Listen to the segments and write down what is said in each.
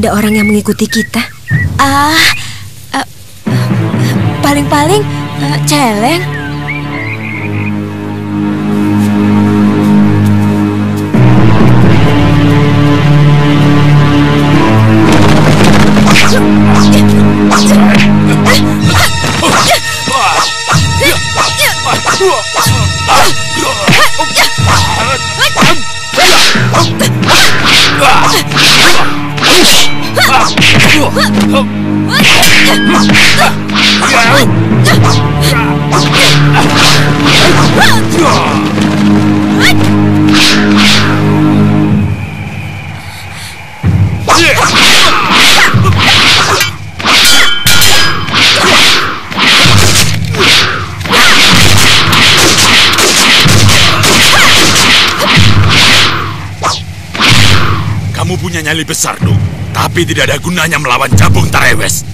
ada orang yang mengikuti kita. Paling-paling celeng. Kamu punya nyali besar, Duk. Tapi tidak ada gunanya melawan Jabung Tarewes.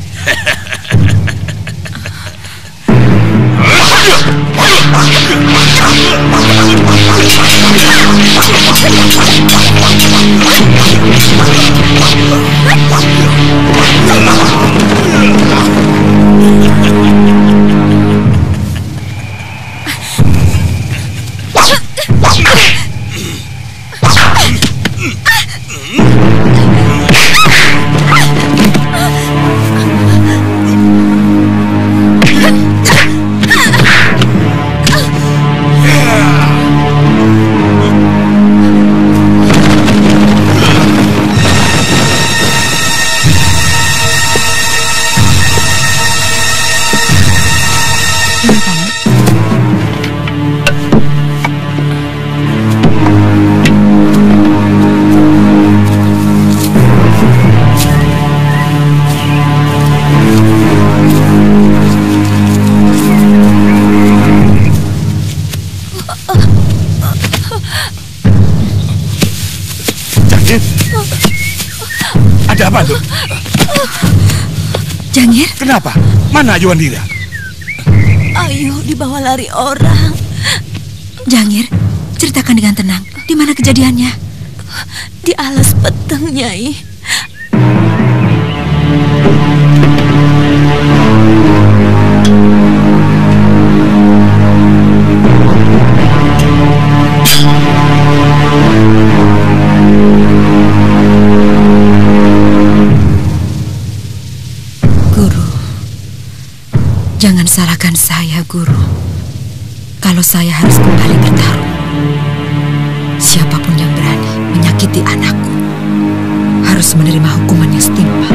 Ada apa, Duk? Jangir? Kenapa? Mana Ayu Andira? Ayu dibawa lari orang. Jangir, ceritakan dengan tenang. Di mana kejadiannya? Di alas peteng, Nyai. Jangan salahkan saya, Guru. Kalau saya harus kembali bertarung, siapapun yang berani menyakiti anakku harus menerima hukuman yang setimpal.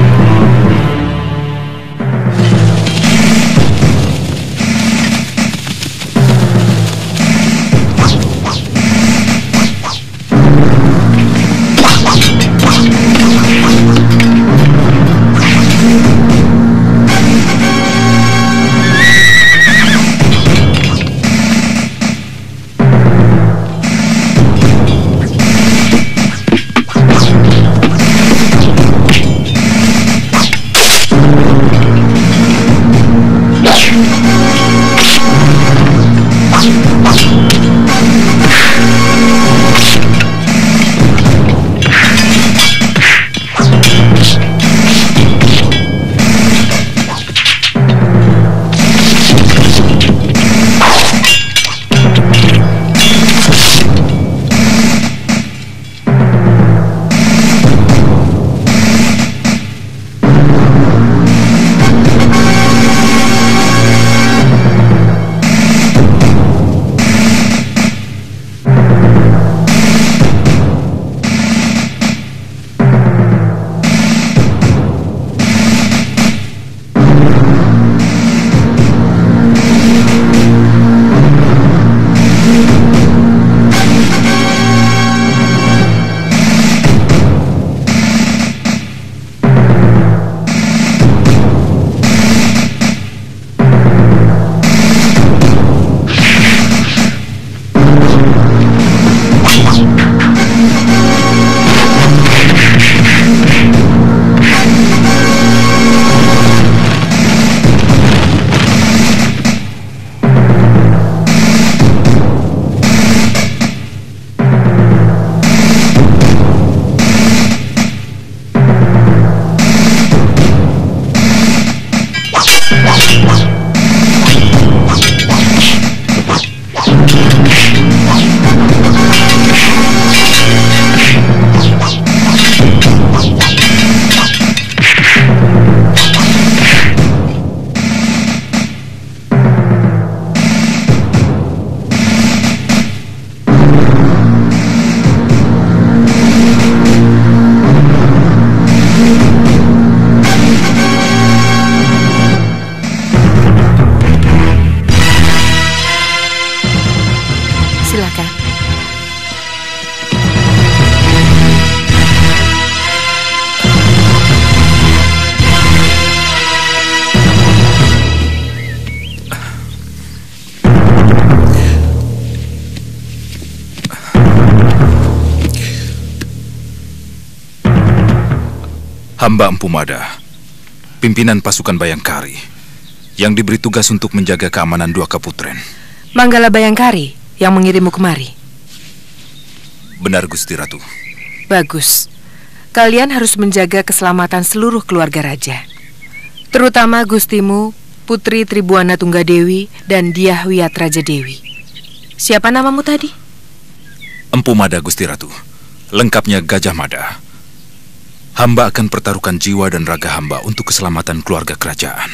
Hamba Empu Mada, pimpinan pasukan Bayangkari, yang diberi tugas untuk menjaga keamanan Dua Kaputren. Manggala Bayangkari yang mengirimmu kemari? Benar, Gusti Ratu. Bagus. Kalian harus menjaga keselamatan seluruh keluarga raja, terutama gustimu, Putri Tribuana Tunggadewi, dan Dyah Wiyat Raja Dewi. Siapa namamu tadi? Empu Mada, Gusti Ratu. Lengkapnya Gajah Mada. Hamba akan pertaruhkan jiwa dan raga hamba untuk keselamatan keluarga kerajaan.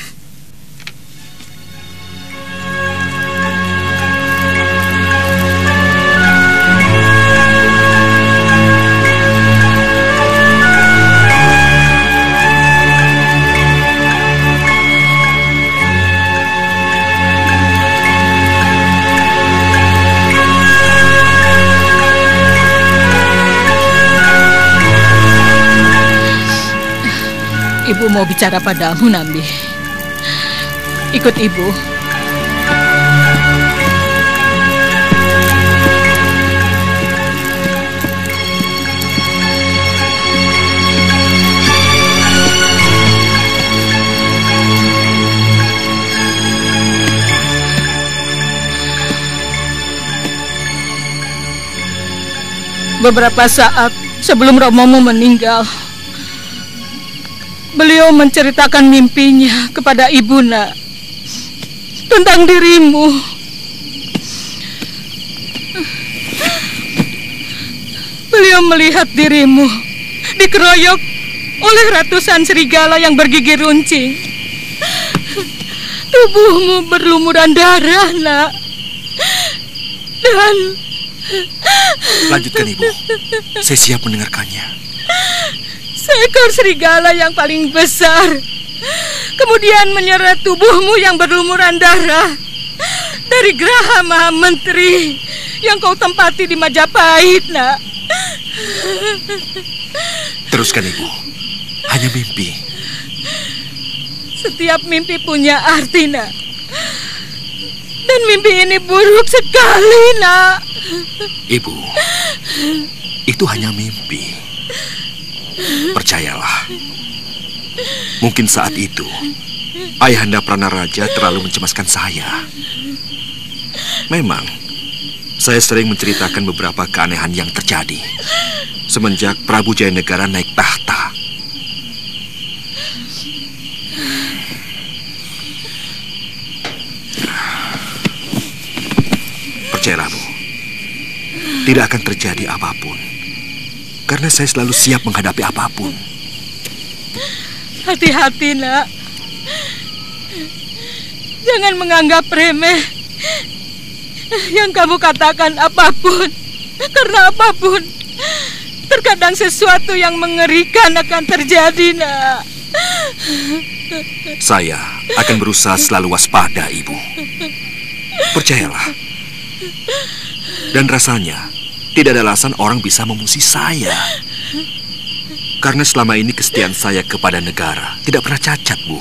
Ibu mau bicara padamu, Nambi. Ikut ibu. Beberapa saat sebelum Romomu meninggal, beliau menceritakan mimpinya kepada Ibuna tentang dirimu. Beliau melihat dirimu dikeroyok oleh ratusan serigala yang bergigi runcing. Tubuhmu berlumuran darah, Nak. Dan... Lanjutkan, Ibu. Saya siap mendengarkannya. Seekor serigala yang paling besar kemudian menyeret tubuhmu yang berlumuran darah dari Geraha Maha Menteri yang kau tempati di Majapahit, Nak. Teruskan, Ibu. Hanya mimpi. Setiap mimpi punya arti, Nak. Dan mimpi ini buruk sekali, Nak. Ibu, itu hanya mimpi. Percayalah, mungkin saat itu Ayahanda Pranaraja terlalu mencemaskan saya. Memang, saya sering menceritakan beberapa keanehan yang terjadi semenjak Prabu Jayanegara naik tahta. Percayalah, Bu, tidak akan terjadi apapun. Karena saya selalu siap menghadapi apapun. Hati-hati, Nak. Jangan menganggap remeh yang kamu katakan apapun. Karena apapun, terkadang sesuatu yang mengerikan akan terjadi, Nak. Saya akan berusaha selalu waspada, Ibu. Percayalah. Dan rasanya tidak ada alasan orang bisa memusuhi saya. Karena selama ini kesetiaan saya kepada negara tidak pernah cacat, Bu.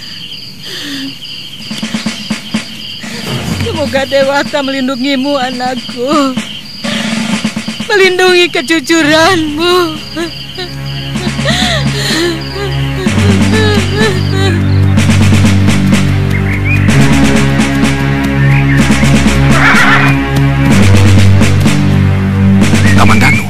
Semoga Dewata melindungimu, anakku. Melindungi kejujuranmu. Kamandanu.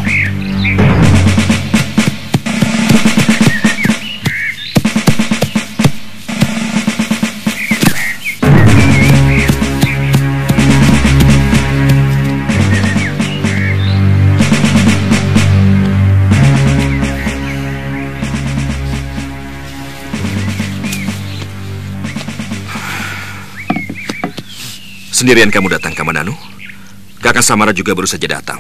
Sendirian kamu datang, Kamandanu? Kakang Samara juga baru saja datang.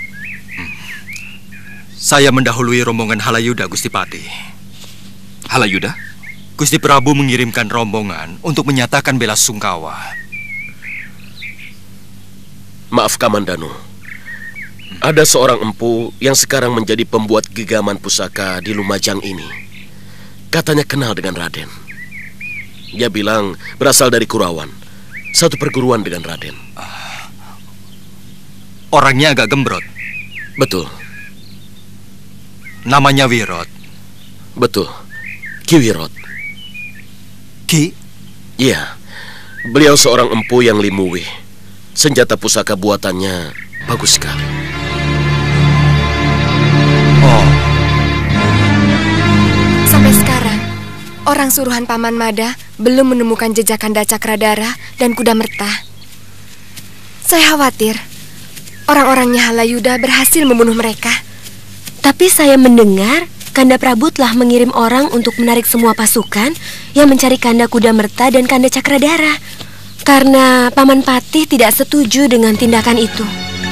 Saya mendahului rombongan Halayuda, Gusti Pati. Halayuda? Gusti Prabu mengirimkan rombongan untuk menyatakan bela sungkawa. Maaf, Kamandanu. Ada seorang empu yang sekarang menjadi pembuat gegaman pusaka di Lumajang ini. Katanya kenal dengan Raden. Dia bilang berasal dari Kurawan, satu perguruan dengan Raden. Orangnya agak gembrot. Betul. Namanya Wirot. Betul. Ki Wirot. Ki? Iya, beliau seorang empu yang limuwih. Senjata pusaka buatannya bagus sekali. Oh. Sampai sekarang, orang suruhan Paman Mada belum menemukan jejak Kanda Cakradara dan Kuda Merta. Saya khawatir orang-orangnya Halayuda berhasil membunuh mereka. Tapi saya mendengar Kanda Prabu telah mengirim orang untuk menarik semua pasukan yang mencari Kanda Kuda Merta dan Kanda Cakradara. Karena Paman Patih tidak setuju dengan tindakan itu.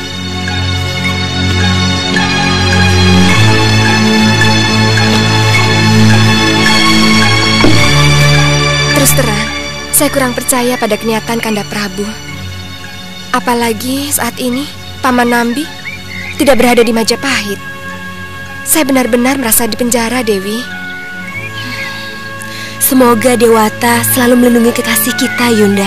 Terus terang, saya kurang percaya pada kenyataan Kanda Prabu. Apalagi saat ini Paman Nambi tidak berada di Majapahit. Saya benar-benar merasa di penjara, Dewi. Semoga Dewata selalu melindungi kekasih kita, Yunda.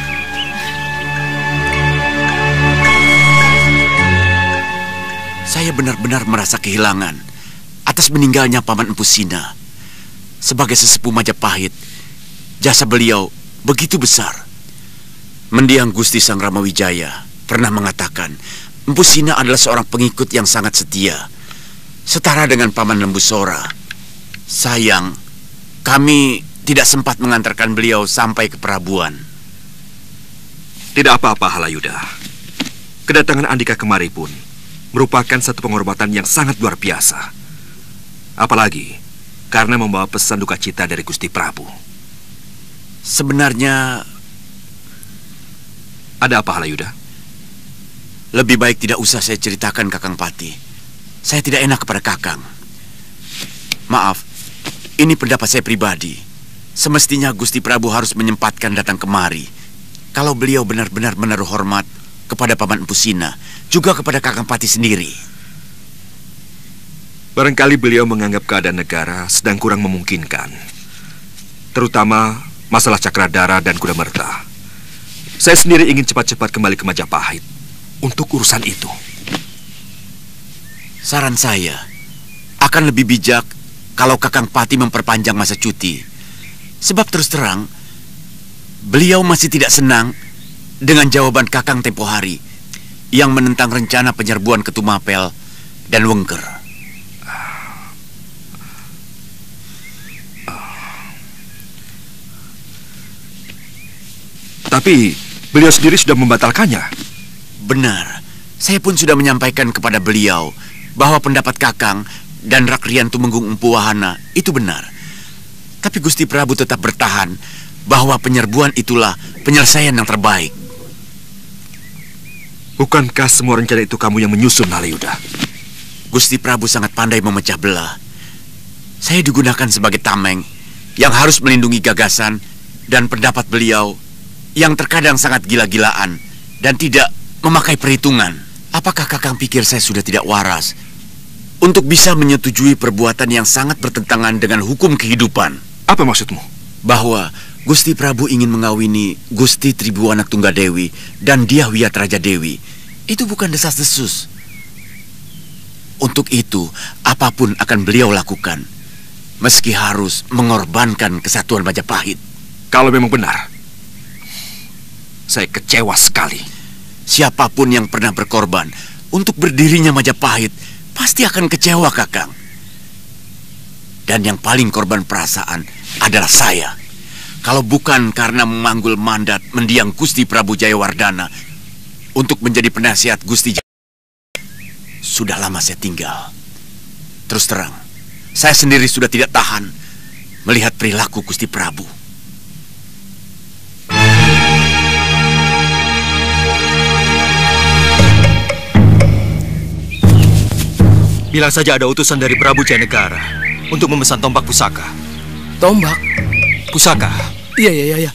Saya benar-benar merasa kehilangan atas meninggalnya Paman Empu Sina. Sebagai sesepuh Majapahit, jasa beliau begitu besar. Mendiang Gusti Sang Ramawijaya pernah mengatakan Empu Sina adalah seorang pengikut yang sangat setia, setara dengan Paman Lembu Sora. Sayang, kami tidak sempat mengantarkan beliau sampai ke Perabuan. Tidak apa-apa, Halayuda. Kedatangan Andika kemari pun merupakan satu penghormatan yang sangat luar biasa. Apalagi karena membawa pesan duka cita dari Gusti Prabu. Sebenarnya ada apa, Halayuda? Lebih baik tidak usah saya ceritakan, Kakang Patih. Saya tidak enak kepada Kakang. Maaf, ini pendapat saya pribadi. Semestinya Gusti Prabu harus menyempatkan datang kemari. Kalau beliau benar-benar menaruh hormat kepada Paman Empu Sina, juga kepada Kakang Patih sendiri. Barangkali beliau menganggap keadaan negara sedang kurang memungkinkan, terutama masalah Cakradara dan Kuda Merta. Saya sendiri ingin cepat-cepat kembali ke Majapahit untuk urusan itu. Saran saya, akan lebih bijak kalau Kakang Patih memperpanjang masa cuti. Sebab terus terang, beliau masih tidak senang dengan jawaban Kakang tempo hari yang menentang rencana penyerbuan Ketumapel dan Wengker. Tapi beliau sendiri sudah membatalkannya. Benar, saya pun sudah menyampaikan kepada beliau bahwa pendapat Kakang dan Rakrian Tumenggung Empu Wahana itu benar. Tapi Gusti Prabu tetap bertahan bahwa penyerbuan itulah penyelesaian yang terbaik. Bukankah semua rencana itu kamu yang menyusun, Halayuda? Gusti Prabu sangat pandai memecah belah. Saya digunakan sebagai tameng yang harus melindungi gagasan dan pendapat beliau yang terkadang sangat gila-gilaan dan tidak memakai perhitungan. Apakah Kakang pikir saya sudah tidak waras untuk bisa menyetujui perbuatan yang sangat bertentangan dengan hukum kehidupan? Apa maksudmu? Bahwa Gusti Prabu ingin mengawini Gusti Tribuana Tunggadewi dan Dyah Wiyat Raja Dewi. Itu bukan desas-desus. Untuk itu, apapun akan beliau lakukan, meski harus mengorbankan kesatuan Majapahit. Kalau memang benar, saya kecewa sekali. Siapapun yang pernah berkorban untuk berdirinya Majapahit pasti akan kecewa, Kakang. Dan yang paling korban perasaan adalah saya. Kalau bukan karena memanggul mandat mendiang Gusti Prabu Jayawardana untuk menjadi penasihat Gusti sudah lama saya tinggal. Terus terang, saya sendiri sudah tidak tahan melihat perilaku Gusti Prabu. Bilang saja ada utusan dari Prabu Jayanegara untuk memesan tombak pusaka. Tombak? Pusaka. Iya.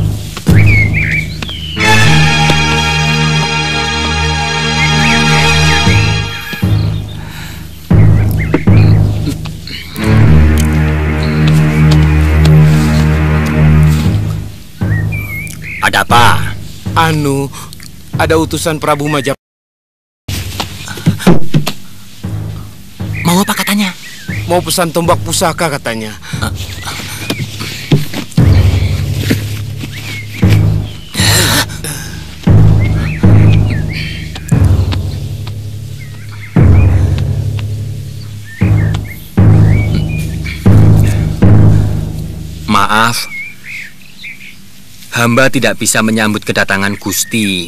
Ada apa? Ada utusan Prabu Majapahit. Mau apa katanya? mau pesan tombak pusaka katanya. Maaf, hamba tidak bisa menyambut kedatangan Gusti.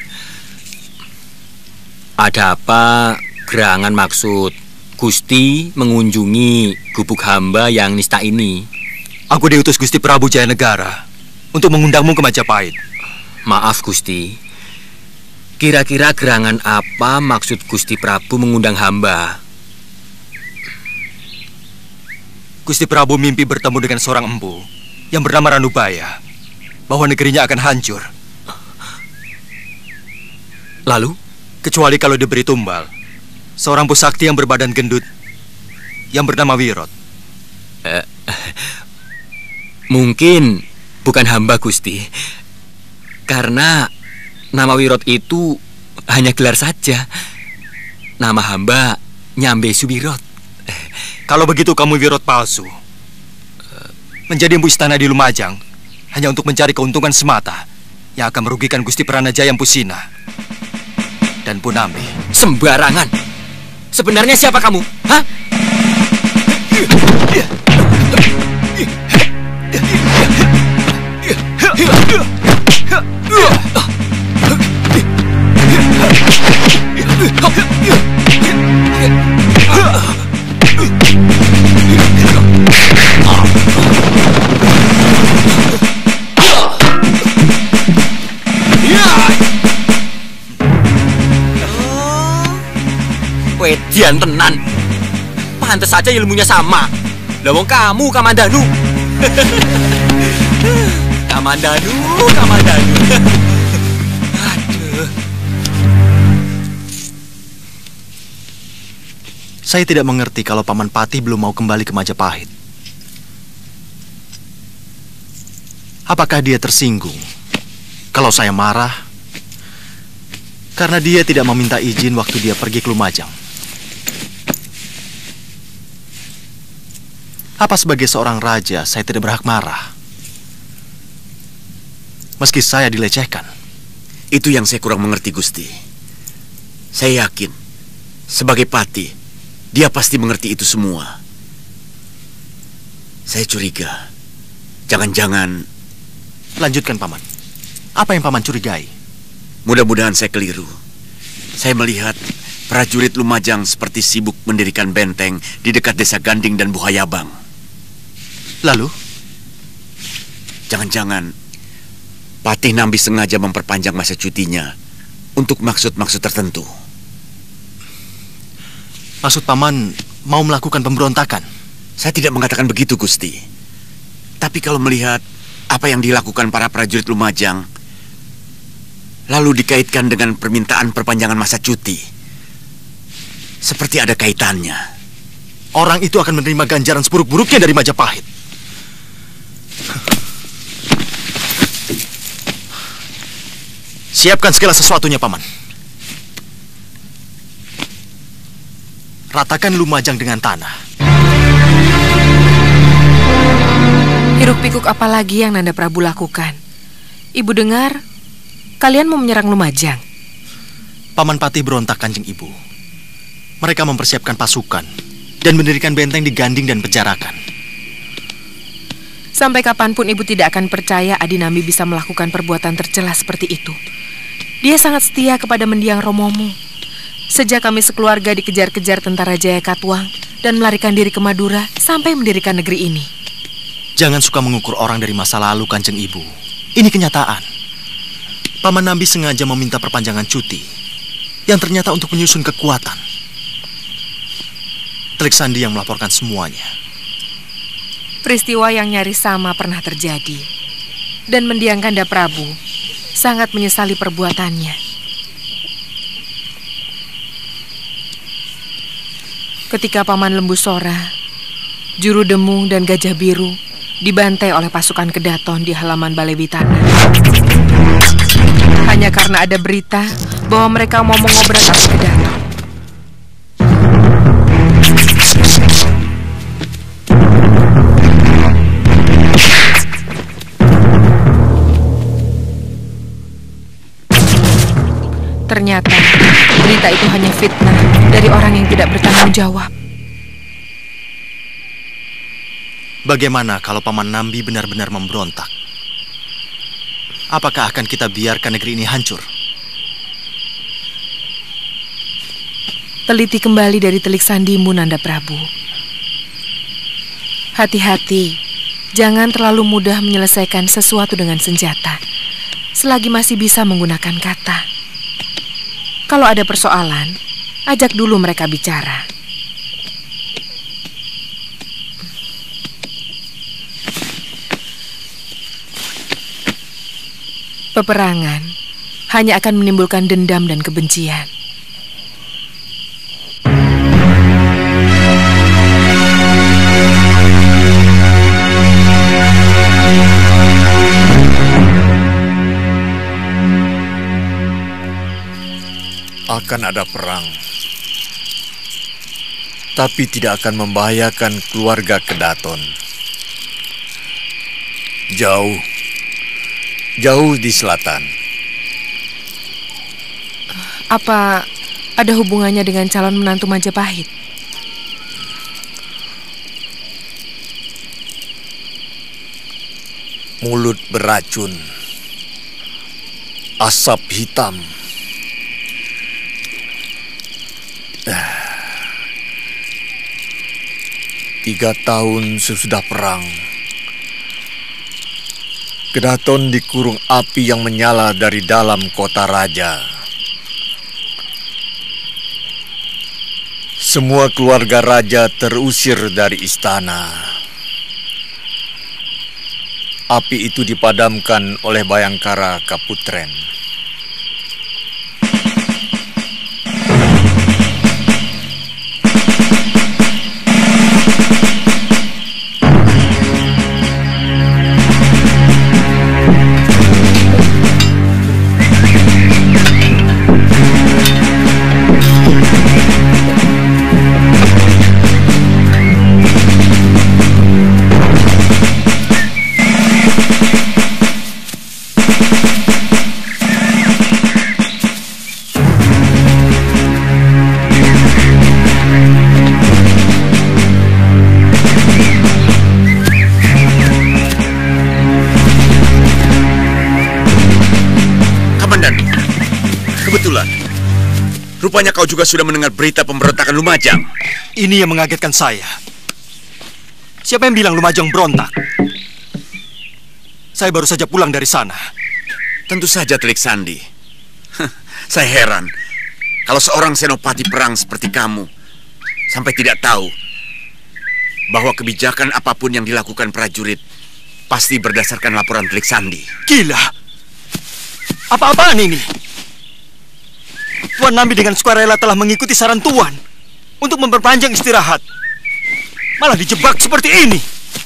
Ada apa gerangan maksud Gusti mengunjungi gubuk hamba yang nista ini? Aku diutus Gusti Prabu Jayanegara untuk mengundangmu ke Majapahit. Maaf Gusti, kira-kira gerangan apa maksud Gusti Prabu mengundang hamba? Gusti Prabu mimpi bertemu dengan seorang empu yang bernama Ranubaya, bahwa negerinya akan hancur. Lalu? Kecuali kalau diberi tumbal seorang pusakti yang berbadan gendut yang bernama Wirot. Mungkin bukan hamba Gusti, karena nama Wirot itu hanya gelar saja. Nama hamba Nyambe Suwirot. Kalau begitu kamu Wirot palsu, menjadi empu istana di Lumajang hanya untuk mencari keuntungan semata yang akan merugikan Gusti Pranajaya Pusina dan Punambi. Sembarangan. Sebenarnya siapa kamu? Hah? Wedian tenan. Pantes saja ilmunya sama. Lah wong kamu Kamandanu. Kamandanu. Aduh. Saya tidak mengerti kalau Paman Pati belum mau kembali ke Majapahit. Apakah dia tersinggung kalau saya marah karena dia tidak meminta izin waktu dia pergi ke Lumajang? Apa sebagai seorang raja saya tidak berhak marah? Meski saya dilecehkan. Itu yang saya kurang mengerti, Gusti. Saya yakin, sebagai pati, dia pasti mengerti itu semua. Saya curiga, jangan-jangan... Lanjutkan, Paman. Apa yang Paman curigai? Mudah-mudahan saya keliru. Saya melihat prajurit Lumajang seperti sibuk mendirikan benteng di dekat desa Ganding dan Buhayabang. Lalu? Jangan-jangan Patih Nambi sengaja memperpanjang masa cutinya untuk maksud-maksud tertentu. Maksud Paman mau melakukan pemberontakan? Saya tidak mengatakan begitu, Gusti. Tapi kalau melihat apa yang dilakukan para prajurit Lumajang, lalu dikaitkan dengan permintaan perpanjangan masa cuti, seperti ada kaitannya. Orang itu akan menerima ganjaran seburuk-buruknya dari Majapahit. Siapkan segala sesuatunya, Paman. Ratakan Lumajang dengan tanah. Hiruk pikuk apa lagi yang Nanda Prabu lakukan? Ibu dengar, kalian mau menyerang Lumajang. Paman Patih berontak, Kanjeng Ibu. Mereka mempersiapkan pasukan dan mendirikan benteng di Ganding dan Pejarakan. Sampai kapanpun ibu tidak akan percaya Adi Nambi bisa melakukan perbuatan tercela seperti itu. Dia sangat setia kepada mendiang Romomu. Sejak kami sekeluarga dikejar-kejar tentara Jaya Katuang dan melarikan diri ke Madura sampai mendirikan negeri ini. Jangan suka mengukur orang dari masa lalu, Kanjeng Ibu. Ini kenyataan. Paman Nambi sengaja meminta perpanjangan cuti yang ternyata untuk menyusun kekuatan. Telik Sandi yang melaporkan semuanya. Peristiwa yang nyaris sama pernah terjadi, dan mendiang Kanda Prabu sangat menyesali perbuatannya. Ketika Paman Lembu Sora, Juru Demu, dan Gajah Biru dibantai oleh pasukan Kedaton di halaman Balai Bitana. Hanya karena ada berita bahwa mereka mau mengobrak api Kedaton. Ternyata berita itu hanya fitnah dari orang yang tidak bertanggung jawab. Bagaimana kalau Paman Nambi benar-benar memberontak? Apakah akan kita biarkan negeri ini hancur? Teliti kembali dari telik sandimu, Nanda Prabu. Hati-hati, jangan terlalu mudah menyelesaikan sesuatu dengan senjata, selagi masih bisa menggunakan kata. Kalau ada persoalan, ajak dulu mereka bicara. Peperangan hanya akan menimbulkan dendam dan kebencian. Akan ada perang, tapi tidak akan membahayakan keluarga Kedaton. Jauh di selatan. Apa ada hubungannya dengan calon menantu Majapahit? Mulut beracun, asap hitam. 3 tahun sesudah perang, Kedaton dikurung api yang menyala dari dalam kota raja. Semua keluarga raja terusir dari istana. Api itu dipadamkan oleh Bayangkara Kaputren. Rupanya kau juga sudah mendengar berita pemberontakan Lumajang. Ini yang mengagetkan saya. Siapa yang bilang Lumajang berontak? Saya baru saja pulang dari sana. Tentu saja Telik Sandi. Saya heran kalau seorang senopati perang seperti kamu sampai tidak tahu bahwa kebijakan apapun yang dilakukan prajurit pasti berdasarkan laporan Telik Sandi. Gila! Apa-apaan ini? Tuan Nambi dengan sukarela telah mengikuti saran Tuan untuk memperpanjang istirahat. Malah dijebak seperti ini.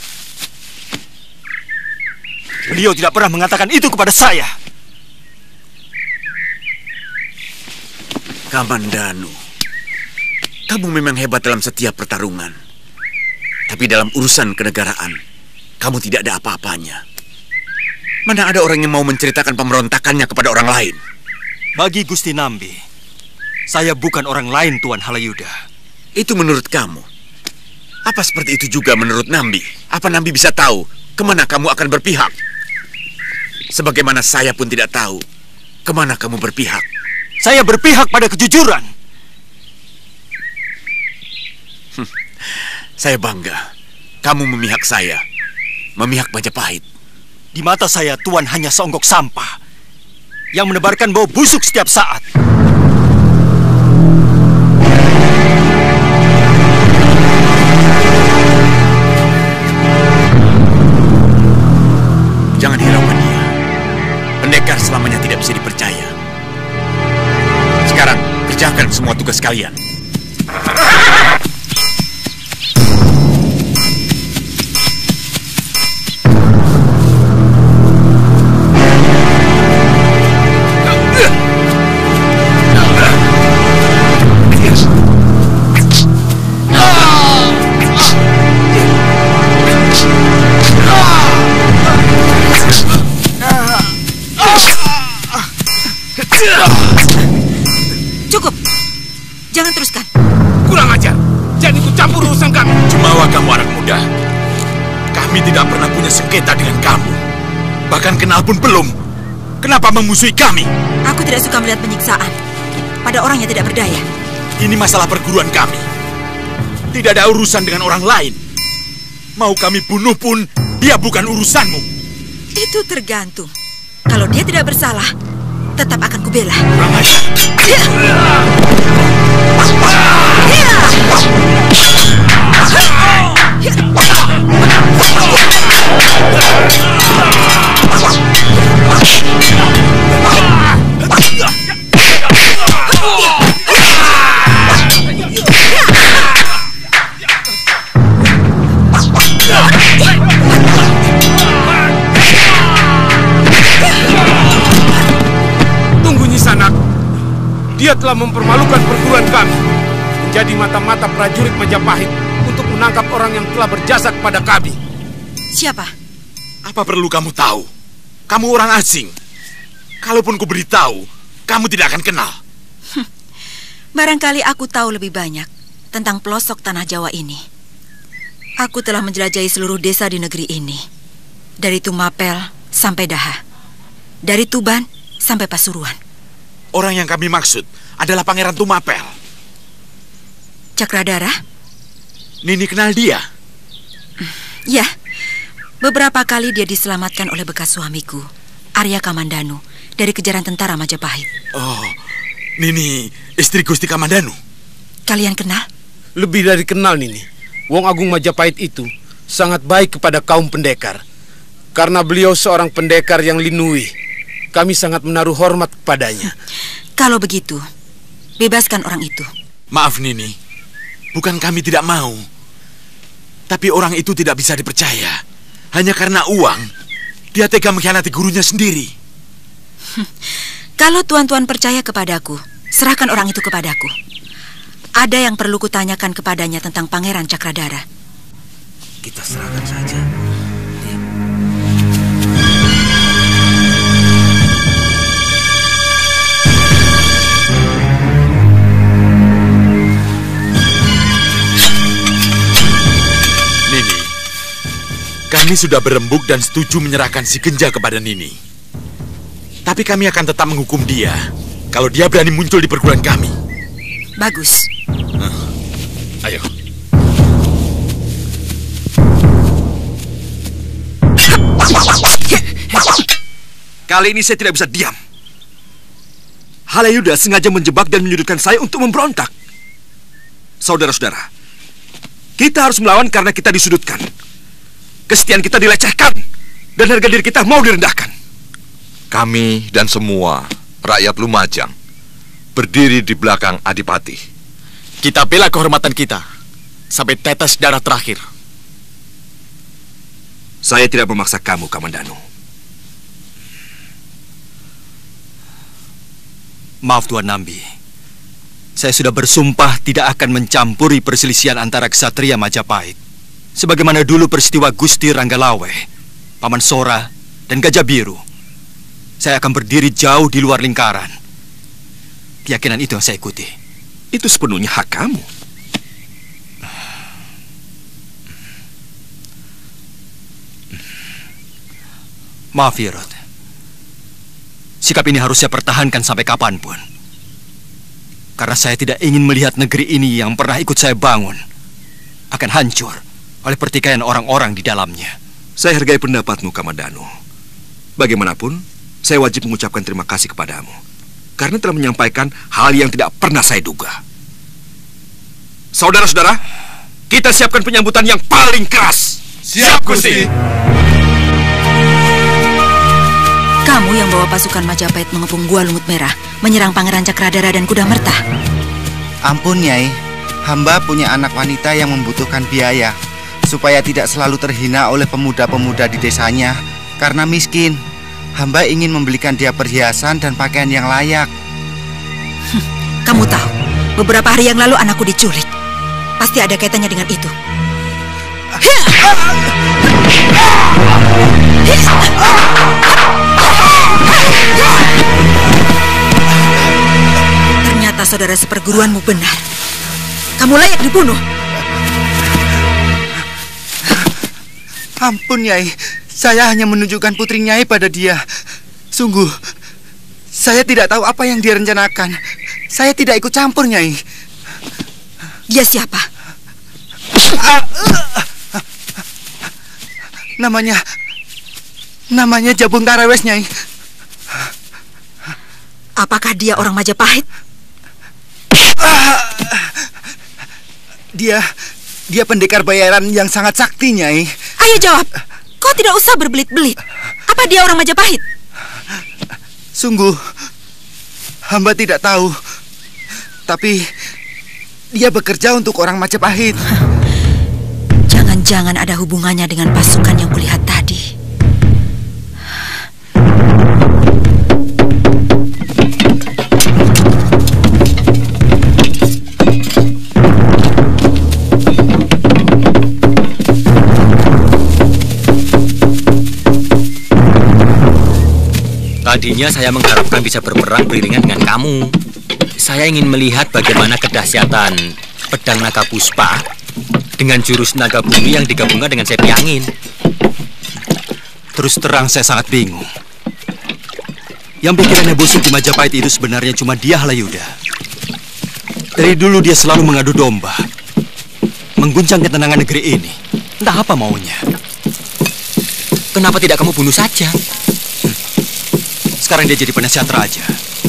Beliau tidak pernah mengatakan itu kepada saya. Kamandanu, kamu memang hebat dalam setiap pertarungan. Tapi dalam urusan kenegaraan, kamu tidak ada apa-apanya. Mana ada orang yang mau menceritakan pemberontakannya kepada orang lain? Bagi Gusti Nambi, saya bukan orang lain, Tuan Halayuda. Itu menurut kamu. Apa seperti itu juga menurut Nambi? Apa Nambi bisa tahu kemana kamu akan berpihak? Sebagaimana saya pun tidak tahu kemana kamu berpihak. Saya berpihak pada kejujuran. Saya bangga kamu memihak saya, memihak Majapahit. Di mata saya, Tuan hanya seonggok sampah yang menebarkan bau busuk setiap saat. Jangan hiraukan dia. Pendekar selamanya tidak bisa dipercaya. Sekarang, kerjakan semua tugas kalian. Cukup. Jangan teruskan. Kurang ajar. Jangan ikut campur urusan kami. Jumawa kamu anak muda. Kami tidak pernah punya sengketa dengan kamu. Bahkan kenal pun belum. Kenapa memusuhi kami? Aku tidak suka melihat penyiksaan pada orang yang tidak berdaya. Ini masalah perguruan kami. Tidak ada urusan dengan orang lain. Mau kami bunuh pun, dia bukan urusanmu. Itu tergantung. Kalau dia tidak bersalah, tetap akan kubela. Kurang ajar. Tunggu Nyisanak. Dia telah mempermalukan perguruan kami, menjadi mata-mata prajurit Majapahit untuk menangkap orang yang telah berjasa kepada kami. Siapa? Apa perlu kamu tahu? Kamu orang asing. Kalaupun ku beritahu, kamu tidak akan kenal. Barangkali aku tahu lebih banyak tentang pelosok tanah Jawa ini. Aku telah menjelajahi seluruh desa di negeri ini. Dari Tumapel sampai Daha. Dari Tuban sampai Pasuruan. Orang yang kami maksud adalah Pangeran Tumapel. Cakradara? Nini kenal dia? Ya. Beberapa kali dia diselamatkan oleh bekas suamiku, Arya Kamandanu, dari kejaran tentara Majapahit. Oh, Nini istri Gusti Kamandanu. Kalian kenal? Lebih dari kenal, Nini. Wong Agung Majapahit itu sangat baik kepada kaum pendekar. Karena beliau seorang pendekar yang linui, kami sangat menaruh hormat kepadanya. Kalau begitu, bebaskan orang itu. Maaf, Nini. Bukan kami tidak mau. Tapi orang itu tidak bisa dipercaya. Hanya karena uang, dia tega mengkhianati gurunya sendiri. Kalau tuan-tuan percaya kepadaku, serahkan orang itu kepadaku. Ada yang perlu kutanyakan kepadanya tentang Pangeran Cakradara. Kita serahkan saja. Nini, kami sudah berembuk dan setuju menyerahkan si Genja kepada Nini. Tapi kami akan tetap menghukum dia kalau dia berani muncul di perguruan kami. Bagus. Ayo. Kali ini saya tidak bisa diam. Halayuda sengaja menjebak dan menyudutkan saya untuk memberontak. Saudara-saudara, kita harus melawan karena kita disudutkan. Kesetiaan kita dilecehkan dan harga diri kita mau direndahkan. Kami dan semua rakyat Lumajang berdiri di belakang Adipati. Kita bela kehormatan kita sampai tetes darah terakhir. Saya tidak memaksa kamu, Kamandanu. Maaf Tuan Nambi. Saya sudah bersumpah tidak akan mencampuri perselisihan antara ksatria Majapahit. Sebagaimana dulu peristiwa Gusti Ranggalawe, Paman Sora, dan Gajah Biru. Saya akan berdiri jauh di luar lingkaran. Keyakinan itu yang saya ikuti. Itu sepenuhnya hak kamu. Maaf, Virot. Sikap ini harus saya pertahankan sampai kapanpun. Karena saya tidak ingin melihat negeri ini yang pernah ikut saya bangun akan hancur oleh pertikaian orang-orang di dalamnya. Saya hargai pendapatmu, Kamandanu. Bagaimanapun, saya wajib mengucapkan terima kasih kepadamu karena telah menyampaikan hal yang tidak pernah saya duga. Saudara-saudara, kita siapkan penyambutan yang paling keras. Siap, Gusti. Kamu yang bawa pasukan Majapahit mengepung Gua Lumut Merah, menyerang Pangeran Cakradara dan Kuda Merta. Ampun, Nyai. Hamba punya anak wanita yang membutuhkan biaya supaya tidak selalu terhina oleh pemuda-pemuda di desanya karena miskin. Hamba ingin membelikan dia perhiasan dan pakaian yang layak. Kamu tahu, beberapa hari yang lalu anakku diculik. Pasti ada kaitannya dengan itu. Ternyata saudara seperguruanmu benar. Kamu layak dibunuh. Ampun, Nyai. Saya hanya menunjukkan putri Nyai pada dia. Sungguh, saya tidak tahu apa yang dia rencanakan. Saya tidak ikut campur, Nyai. Dia siapa? Namanya Jabung Karewes, Nyai. Apakah dia orang Majapahit? Dia pendekar bayaran yang sangat sakti, Nyai. Ayo jawab. Kau tidak usah berbelit-belit. Apa dia orang Majapahit? Sungguh, hamba tidak tahu. Tapi dia bekerja untuk orang Majapahit. Jangan-jangan ada hubungannya dengan pasukan yang kulihat tadi. Tadinya saya mengharapkan bisa berperang beriringan dengan kamu. Saya ingin melihat bagaimana kedahsyatan pedang naga puspa dengan jurus naga bumi yang digabungkan dengan sepi angin. Terus terang saya sangat bingung. Yang pikirannya busuk di Majapahit itu sebenarnya cuma dia, Halayuda. Dari dulu dia selalu mengadu domba, mengguncang ketenangan negeri ini. Entah apa maunya. Kenapa tidak kamu bunuh saja? Sekarang dia jadi penasihat raja.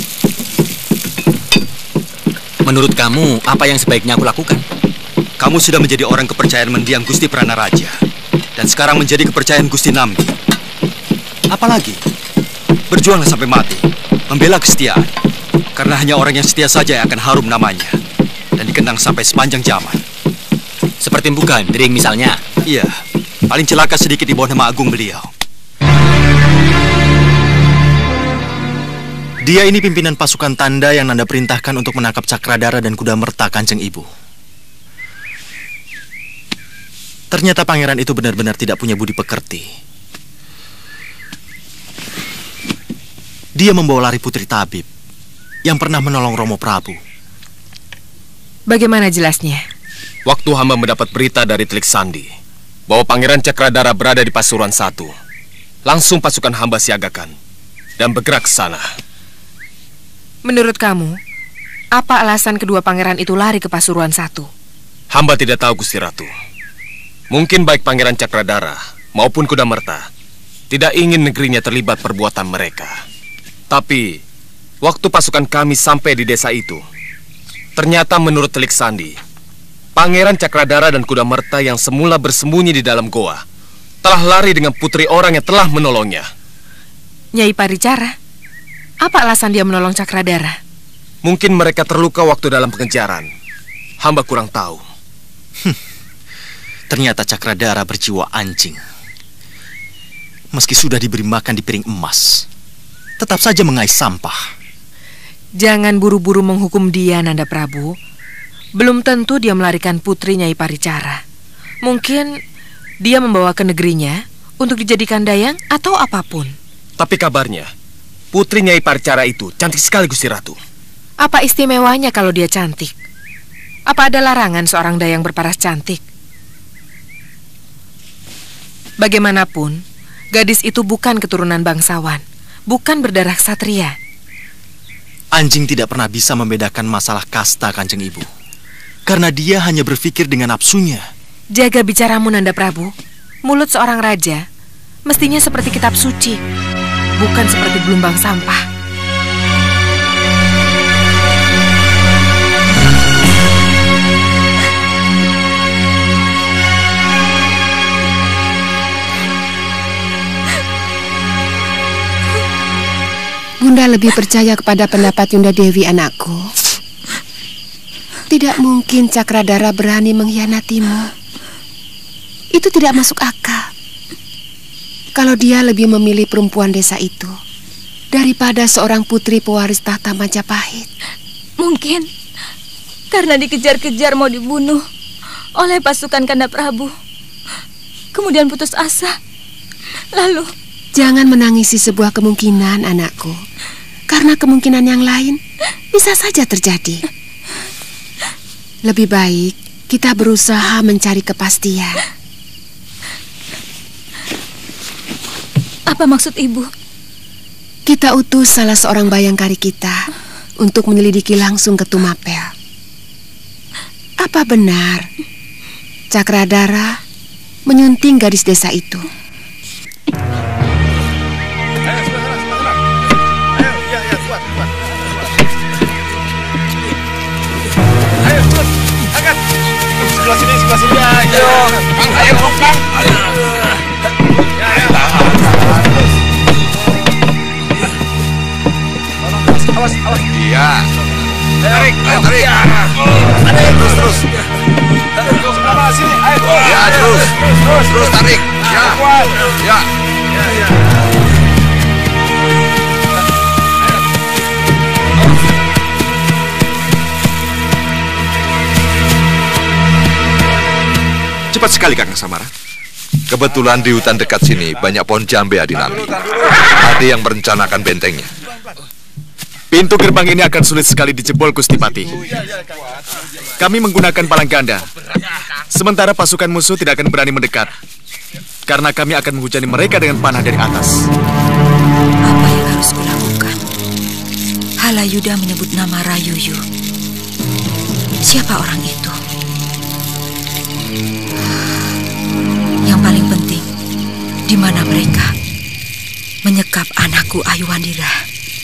Menurut kamu, apa yang sebaiknya aku lakukan? Kamu sudah menjadi orang kepercayaan mendiang Gusti Pranaraja. Dan sekarang menjadi kepercayaan Gusti Nambi. Apalagi, berjuanglah sampai mati, membela kesetiaan. Karena hanya orang yang setia saja yang akan harum namanya. Dan dikenang sampai sepanjang zaman. Seperti Mpu Gandring misalnya? Iya, paling celaka sedikit di bawah nama agung beliau. Dia ini pimpinan pasukan tanda yang Nanda perintahkan untuk menangkap Cakradara dan Kuda Merta, Kanjeng Ibu. Ternyata pangeran itu benar-benar tidak punya budi pekerti. Dia membawa lari putri tabib yang pernah menolong Romo Prabu. Bagaimana jelasnya? Waktu hamba mendapat berita dari Telik Sandi bahwa Pangeran Cakradara berada di Pasuruan 1, langsung pasukan hamba siagakan dan bergerak ke sana. Menurut kamu, apa alasan kedua pangeran itu lari ke Pasuruan 1? Hamba tidak tahu, Gusti Ratu. Mungkin baik Pangeran Cakradara maupun Kuda Merta tidak ingin negerinya terlibat perbuatan mereka. Tapi, waktu pasukan kami sampai di desa itu, ternyata menurut Telik Sandi, Pangeran Cakradara dan Kuda Merta yang semula bersembunyi di dalam goa telah lari dengan putri orang yang telah menolongnya. Nyai Paricara, apa alasan dia menolong Cakradara? Mungkin mereka terluka waktu dalam pengejaran. Hamba kurang tahu. Ternyata Cakradara berjiwa anjing. Meski sudah diberi makan di piring emas, tetap saja mengais sampah. Jangan buru-buru menghukum dia, Nanda Prabu. Belum tentu dia melarikan putri Nyai Paricara. Mungkin dia membawa ke negerinya untuk dijadikan dayang atau apapun. Tapi kabarnya, putri Nyai Paricara itu cantik sekali, Gusti Ratu. Apa istimewanya kalau dia cantik? Apa ada larangan seorang dayang berparas cantik? Bagaimanapun, gadis itu bukan keturunan bangsawan, bukan berdarah ksatria. Anjing tidak pernah bisa membedakan masalah kasta, Kanjeng Ibu. Karena dia hanya berpikir dengan nafsunya. Jaga bicaramu, Nanda Prabu. Mulut seorang raja mestinya seperti kitab suci, bukan seperti gelombang sampah. Bunda lebih percaya kepada pendapat Yunda Dewi, anakku. Tidak mungkin Cakradara berani mengkhianatimu. Itu tidak masuk akal. Kalau dia lebih memilih perempuan desa itu daripada seorang putri pewaris tahta Majapahit. Mungkin karena dikejar-kejar mau dibunuh oleh pasukan Kanda Prabu. Kemudian putus asa. Lalu jangan menangisi sebuah kemungkinan, anakku. Karena kemungkinan yang lain Bisa saja terjadi. Lebih baik kita berusaha mencari kepastian. Apa maksud Ibu? Kita utus salah seorang bayangkari kita untuk menyelidiki langsung ke Tumapel. Apa benar Cakradara menyunting gadis desa itu? Sebelah sini. Ayo. Ayo, Bang. Awas. Iya. Tarik. Terus. Sebelah sini. Ayo. Ya, terus tarik. Ya. Cepat sekali, Kakang Samara. Kebetulan di hutan dekat sini banyak pohon jambe adinami. Ada yang merencanakan bentengnya. Pintu gerbang ini akan sulit sekali dijebol, Gusti Pati. Kami menggunakan palang ganda. Sementara pasukan musuh tidak akan berani mendekat. Karena kami akan menghujani mereka dengan panah dari atas. Apa yang harus kulakukan? Halayuda menyebut nama Rayuyu. Siapa orang itu? Yang paling penting, di mana mereka menyekap anakku Ayuwandira?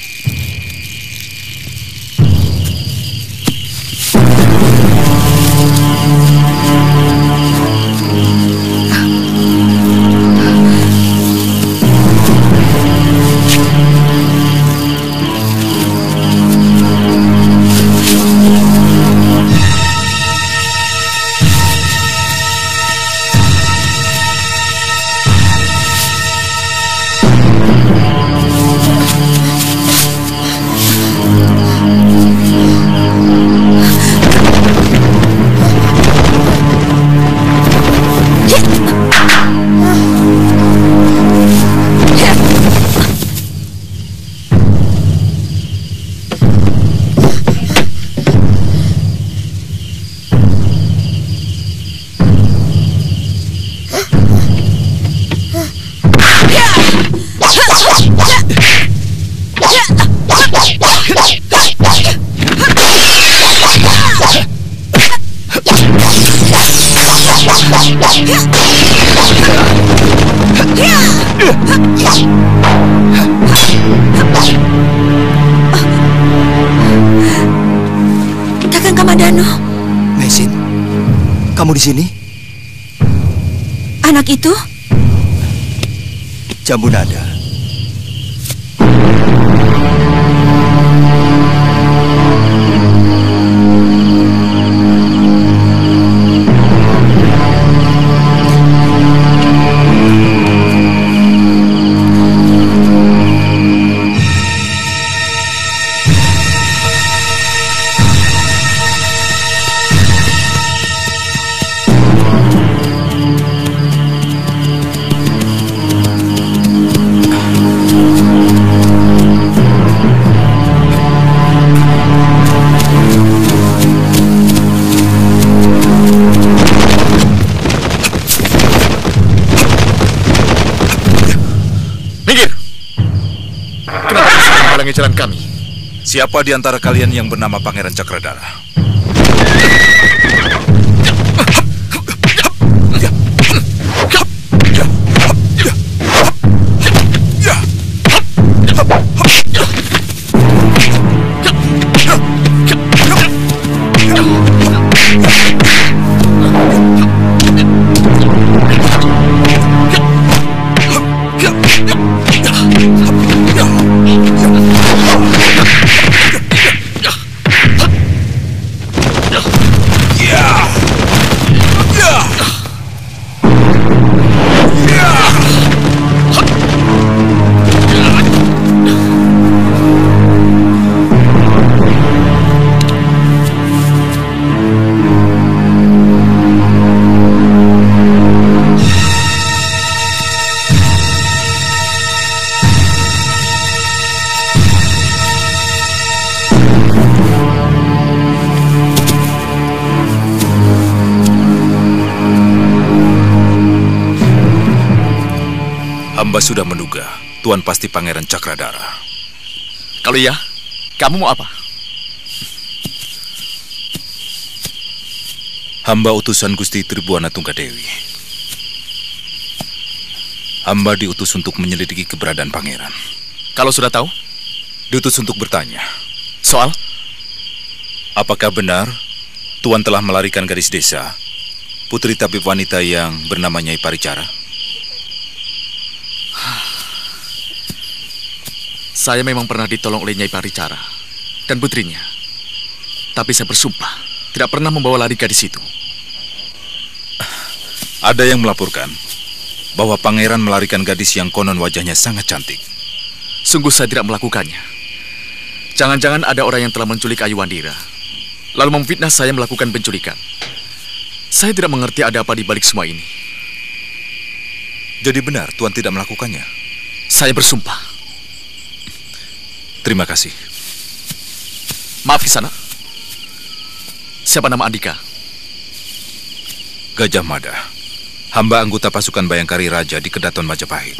Kakang Kamandano. Mesin, kamu di sini? Anak itu? Jambu nada. Jalan kami. Siapa di antara kalian yang bernama Pangeran Cakradara? Yeah! Hamba sudah menduga Tuan pasti Pangeran Cakradara. Kalau iya, kamu mau apa? Hamba utusan Gusti Tribuana Tunggadewi. Hamba diutus untuk menyelidiki keberadaan pangeran. Kalau sudah tahu? Diutus untuk bertanya. Soal? Apakah benar Tuan telah melarikan gadis desa, putri tabib wanita yang bernama Nyai Paricara? Saya memang pernah ditolong oleh Nyai Paricara dan putrinya. Tapi saya bersumpah tidak pernah membawa lari gadis itu. Ada yang melaporkan bahwa pangeran melarikan gadis yang konon wajahnya sangat cantik. Sungguh saya tidak melakukannya. Jangan-jangan ada orang yang telah menculik Ayu Wandira, lalu memfitnah saya melakukan penculikan. Saya tidak mengerti ada apa di balik semua ini. Jadi benar Tuan tidak melakukannya? Saya bersumpah. Terima kasih. Maaf Kisana. Siapa nama Andika? Gajah Mada. Hamba anggota pasukan Bayangkari Raja di Kedaton Majapahit.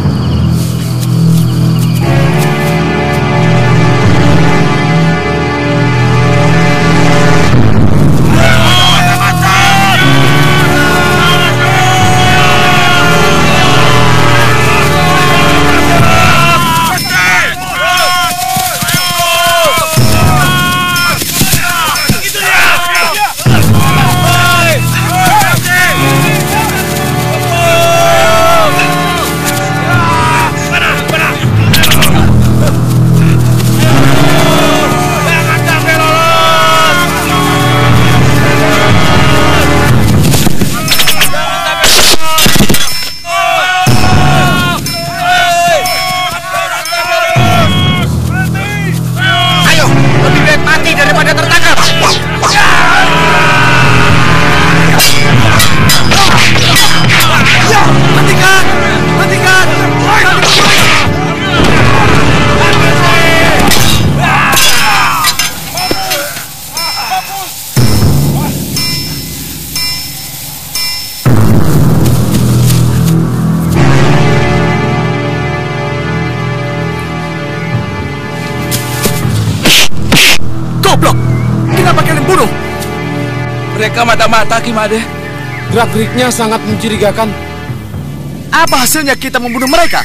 Mereka mata-mata Kimade. Gerak-geriknya sangat mencurigakan. Apa hasilnya kita membunuh mereka?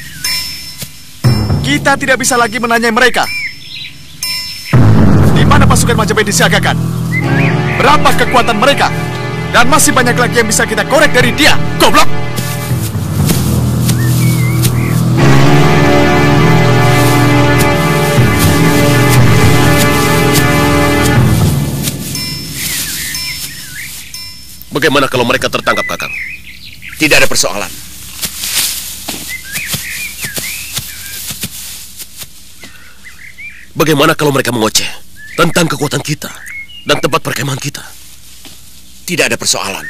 Kita tidak bisa lagi menanyai mereka. Di mana pasukan Majapahit disiagakan? Berapa kekuatan mereka? Dan masih banyak lagi yang bisa kita korek dari dia. Goblok! Bagaimana kalau mereka tertangkap, Kakang? Tidak ada persoalan. Bagaimana kalau mereka mengoceh tentang kekuatan kita dan tempat perkemahan kita? Tidak ada persoalan.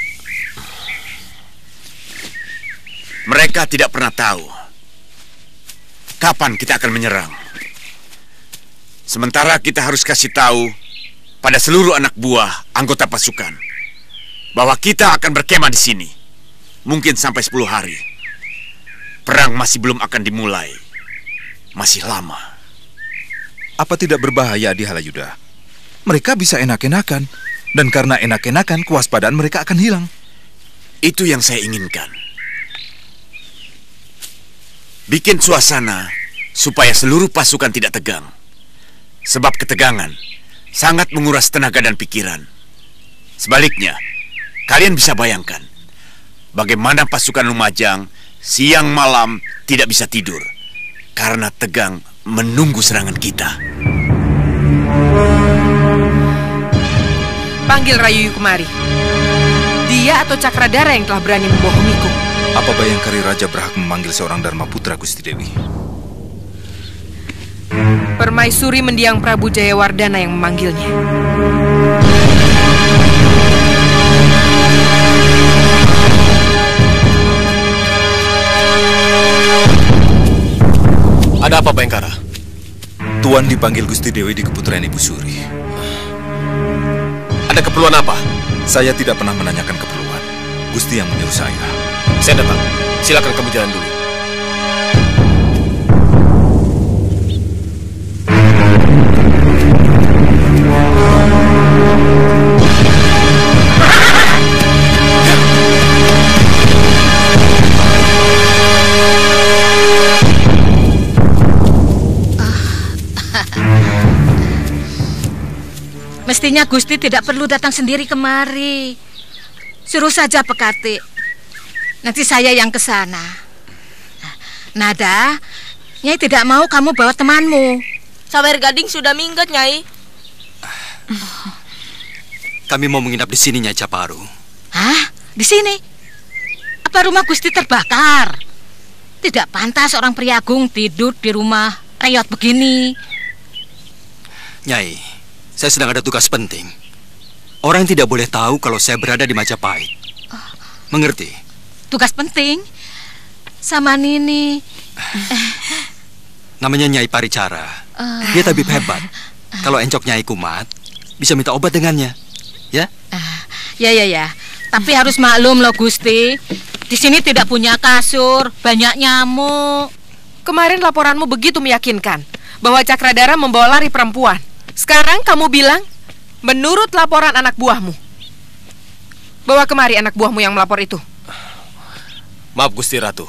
Mereka tidak pernah tahu kapan kita akan menyerang. Sementara kita harus kasih tahu pada seluruh anak buah anggota pasukan bahwa kita akan berkemah di sini. Mungkin sampai 10 hari. Perang masih belum akan dimulai. Masih lama. Apa tidak berbahaya di Halayuda? Mereka bisa enak-enakan. Dan karena enak-enakan, kewaspadaan mereka akan hilang. Itu yang saya inginkan. Bikin suasana supaya seluruh pasukan tidak tegang. Sebab ketegangan sangat menguras tenaga dan pikiran. Sebaliknya, kalian bisa bayangkan bagaimana pasukan Lumajang siang malam tidak bisa tidur karena tegang menunggu serangan kita. Panggil Rayu kemari. Dia atau Cakradara yang telah berani membohongiku? Apa Bayangkari Raja berhak memanggil seorang Dharma Putra, Gusti Dewi? Permaisuri mendiang Prabu Jayawardana yang memanggilnya. Ada apa, Bayangkara? Tuan dipanggil Gusti Dewi di keputrian Ibu Suri. Ada keperluan apa? Saya tidak pernah menanyakan keperluan. Gusti yang menyuruh saya. Saya datang. Silakan kamu jalan dulu. Mestinya Gusti tidak perlu datang sendiri kemari. Suruh saja Pekati. Nanti saya yang ke sana. Nada, Nyai tidak mau kamu bawa temanmu. Sawer Gading sudah minggat, Nyai. Kami mau menginap di sini, Nyai Caparu. Hah? Di sini? Apa rumah Gusti terbakar? Tidak pantas orang priagung tidur di rumah reyot begini. Nyai, saya sedang ada tugas penting. Orang tidak boleh tahu kalau saya berada di Majapahit. Mengerti? Tugas penting? Sama Nini. Namanya Nyai Paricara. Dia tabib hebat. Kalau encok Nyai kumat, bisa minta obat dengannya. Ya? Ya. Tapi harus maklum loh Gusti. Di sini tidak punya kasur, banyak nyamuk. Kemarin laporanmu begitu meyakinkan bahwa Cakradara membawa lari perempuan. Sekarang kamu bilang menurut laporan anak buahmu. Bawa kemari anak buahmu yang melapor itu. Maaf Gusti Ratu.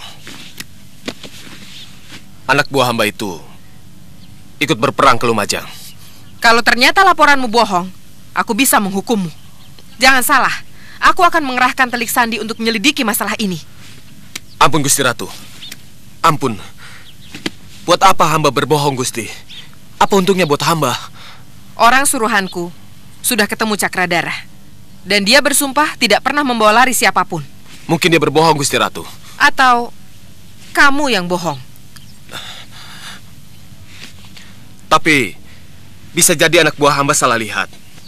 Anak buah hamba itu ikut berperang ke Lumajang. Kalau ternyata laporanmu bohong, aku bisa menghukummu. Jangan salah, aku akan mengerahkan Telik Sandi untuk menyelidiki masalah ini. Ampun Gusti Ratu. Ampun. Buat apa hamba berbohong Gusti? Apa untungnya buat hamba? Orang suruhanku sudah ketemu Cakradara. Dan dia bersumpah tidak pernah membawa lari siapapun. Mungkin dia berbohong Gusti Ratu. Atau kamu yang bohong. Tapi bisa jadi anak buah hamba salah lihat.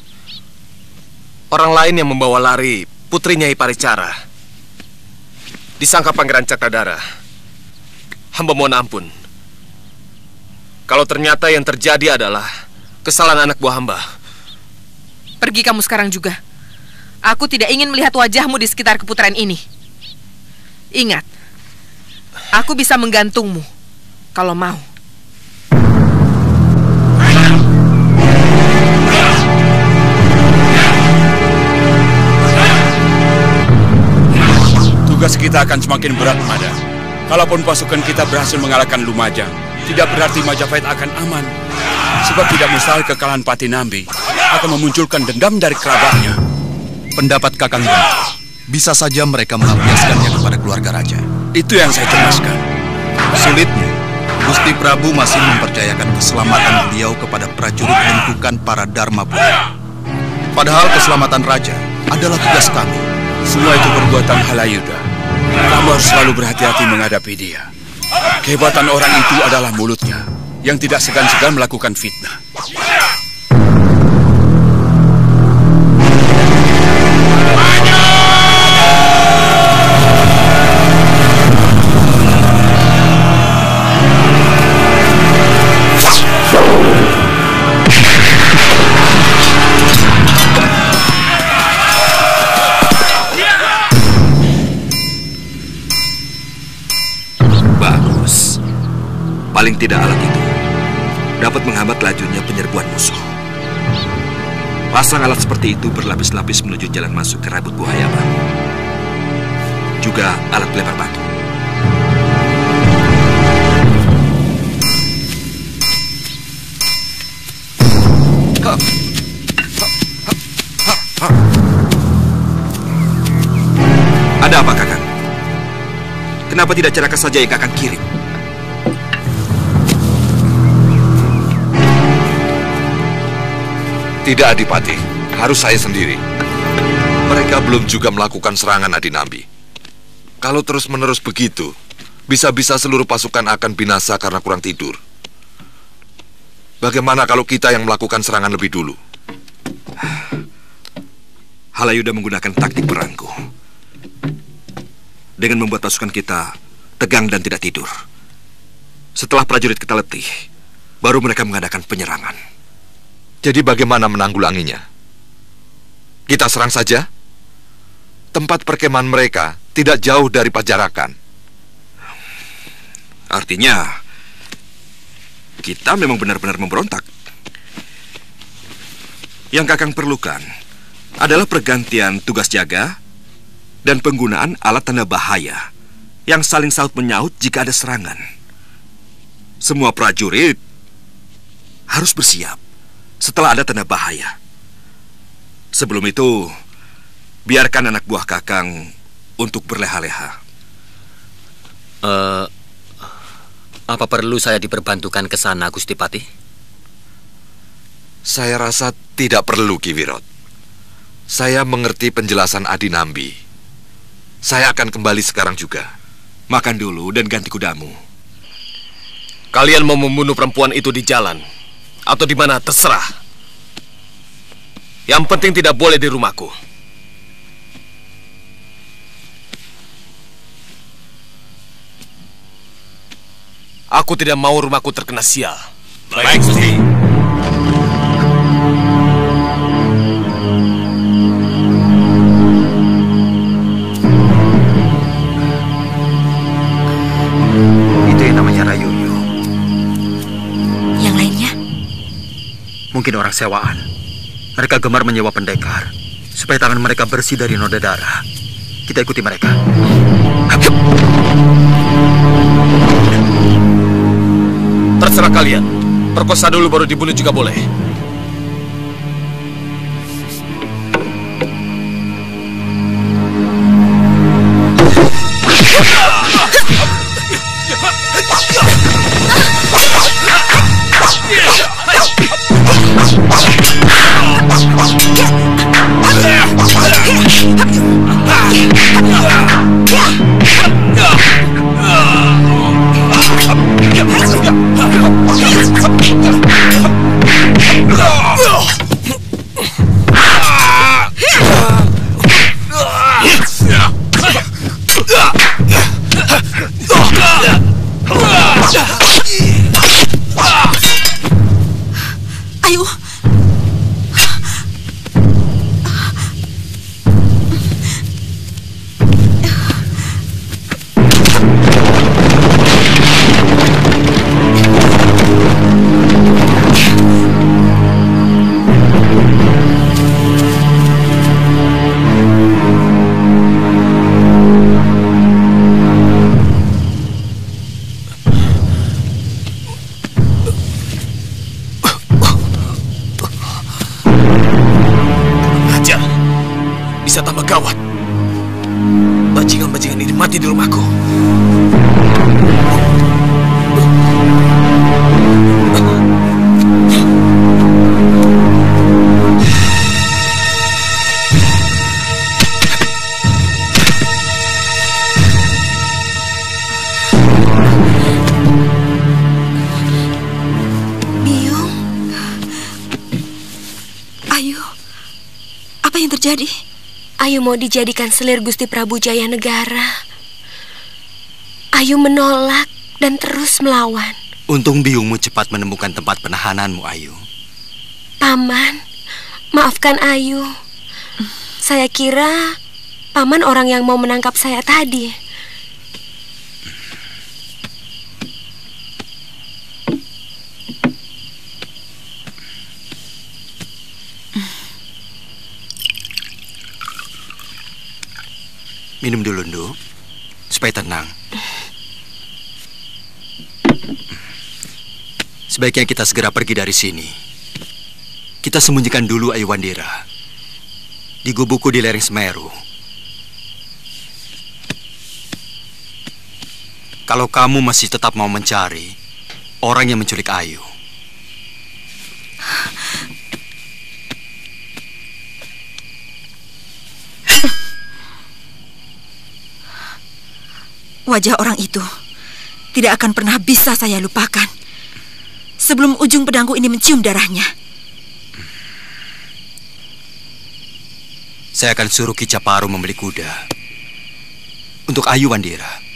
Orang lain yang membawa lari putri Nyai Paricara disangka Pangeran Cakradara. Hamba mohon ampun. Kalau ternyata yang terjadi adalah kesalahan anak buah hamba. Pergi kamu sekarang juga. Aku tidak ingin melihat wajahmu di sekitar keputaran ini. Ingat, aku bisa menggantungmu kalau mau. Tugas kita akan semakin berat, Mada. Kalaupun pasukan kita berhasil mengalahkan Lumajang, tidak berarti Majapahit akan aman. Sebab tidak mustahil kekalahan Patinambi akan memunculkan dendam dari kerabatnya. Pendapat Kakang Genta, bisa saja mereka melampiaskannya kepada keluarga raja. Itu yang saya cemaskan. Sulitnya, Gusti Prabu masih mempercayakan keselamatan beliau kepada prajurit lengkukan para Dharmapura. Padahal keselamatan raja adalah tugas kami. Semua itu perbuatan Halayuda. Kamu harus selalu berhati-hati menghadapi dia. Kehebatan orang itu adalah mulutnya, yang tidak segan-segan melakukan fitnah. Paling tidak alat itu dapat menghambat lajunya penyerbuan musuh. Pasang alat seperti itu berlapis-lapis menuju jalan masuk ke Rabut Buaya Baru. Juga alat pelempar batu. Ada apa, Kakang? Kenapa tidak Caraka saja yang Kakang kirim? Tidak, Adipati. Harus saya sendiri. Mereka belum juga melakukan serangan Adinambi. Kalau terus-menerus begitu, bisa-bisa seluruh pasukan akan binasa karena kurang tidur. Bagaimana kalau kita yang melakukan serangan lebih dulu? Halayuda menggunakan taktik berangku. Dengan membuat pasukan kita tegang dan tidak tidur. Setelah prajurit kita letih, baru mereka mengadakan penyerangan. Jadi bagaimana menanggulanginya? Kita serang saja? Tempat perkemahan mereka tidak jauh dari Pajarakan. Artinya, kita memang benar-benar memberontak. Yang Kakang perlukan adalah pergantian tugas jaga dan penggunaan alat tanda bahaya yang saling saut menyaut jika ada serangan. Semua prajurit harus bersiap setelah ada tanda bahaya. Sebelum itu, biarkan anak buah Kakang untuk berleha-leha. Apa perlu saya diperbantukan ke sana, Gusti Patih? Saya rasa tidak perlu, Ki Wirot. Saya mengerti penjelasan Adinambi. Saya akan kembali sekarang juga. Makan dulu dan ganti kudamu. Kalian mau membunuh perempuan itu di jalan atau di mana terserah. Yang penting tidak boleh di rumahku. Aku tidak mau rumahku terkena sial. Baik, Gusti. Itu yang namanya Rayuyu. Yang lainnya? Mungkin orang sewaan. Mereka gemar menyewa pendekar supaya tangan mereka bersih dari noda darah. Kita ikuti mereka. Terserah kalian. Perkosa dulu baru dibunuh juga boleh. Ayo. Bisa tambah gawat. Bajingan-bajingan ini mati di rumahku. Biung. Ayu. Apa yang terjadi? Ayu mau dijadikan selir Gusti Prabu Jaya Negara. Ayu menolak dan terus melawan. Untung biungmu cepat menemukan tempat penahananmu, Ayu. Paman, maafkan Ayu. Saya kira Paman orang yang mau menangkap saya tadi. Minum dulu, Nduk, supaya tenang. Sebaiknya kita segera pergi dari sini. Kita sembunyikan dulu Ayu Wandira di gubukku di lereng Semeru. Kalau kamu masih tetap mau mencari orang yang menculik Ayu, wajah orang itu tidak akan pernah bisa saya lupakan sebelum ujung pedangku ini mencium darahnya. saya akan suruh Ki Caparu membeli kuda untuk Ayu Wandira.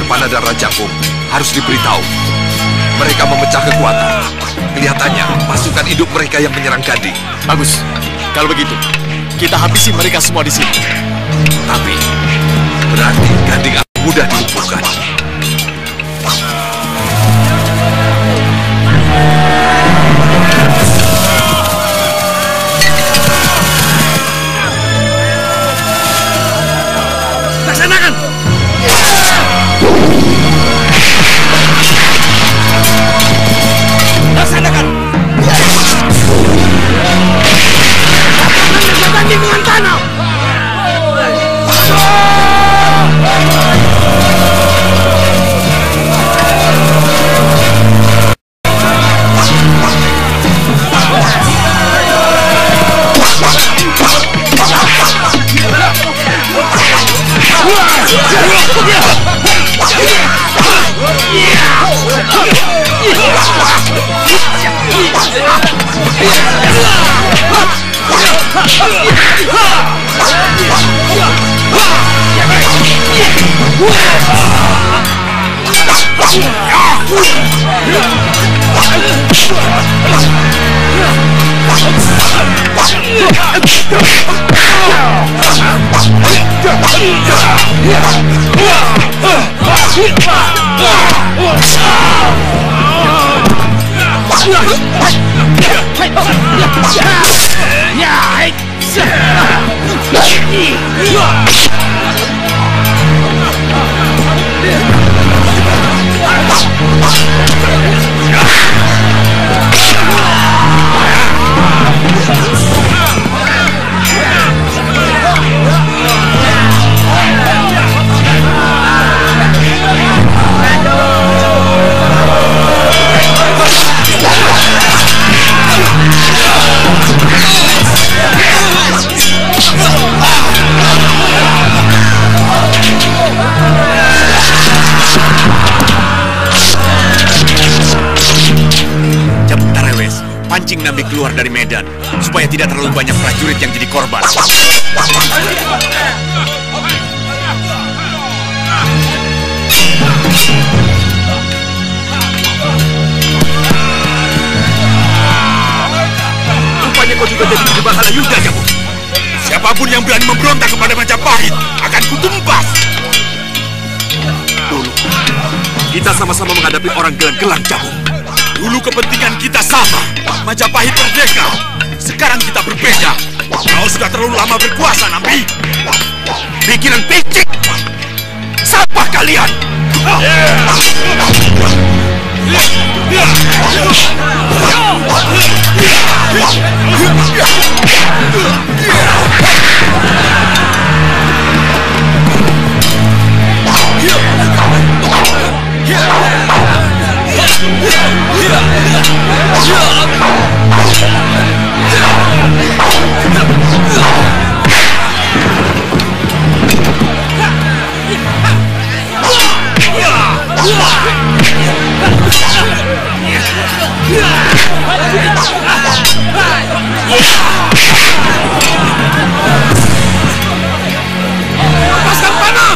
Panah dan Raja Pung harus diberitahu. Mereka memecah kekuatan. Kelihatannya pasukan induk mereka yang menyerang Gading. Bagus. Kalau begitu, kita habisi mereka semua di sini. Tapi berarti Gading akan mudah dilumpuhkan. Laksanakan! Laksanakan! Banding dengan tanah! Pancing Nambi keluar dari medan, supaya tidak terlalu banyak prajurit yang jadi korban. Rupanya kau juga jadi terjebak Halayudha, Jabu. Siapapun yang berani memberontak kepada Majapahit akan kutumpas. Dulu, kita sama-sama menghadapi orang gelang-gelang, Jabu. Dulu kepentingan kita sama, Majapahit merdeka. Sekarang kita berbeda. Kau sudah terlalu lama berkuasa, Nambi. Pikiran picik. Siapa kalian? Lepaskan panah!